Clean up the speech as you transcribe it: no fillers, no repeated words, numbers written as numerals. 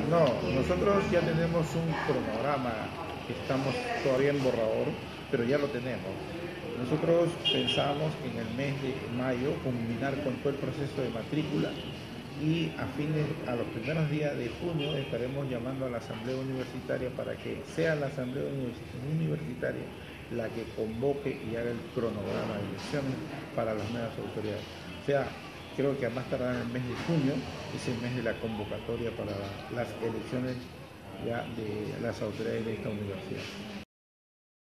No, nosotros ya tenemos un cronograma que estamos todavía en borrador, pero ya lo tenemos. Nosotros pensamos en el mes de mayo culminar con todo el proceso de matrícula y a los primeros días de junio estaremos llamando a la asamblea universitaria para que sea la asamblea universitaria la que convoque y haga el cronograma de elecciones para las nuevas autoridades. O sea, creo que a más tardar en el mes de junio es el mes de la convocatoria para las elecciones ya de las autoridades de esta universidad.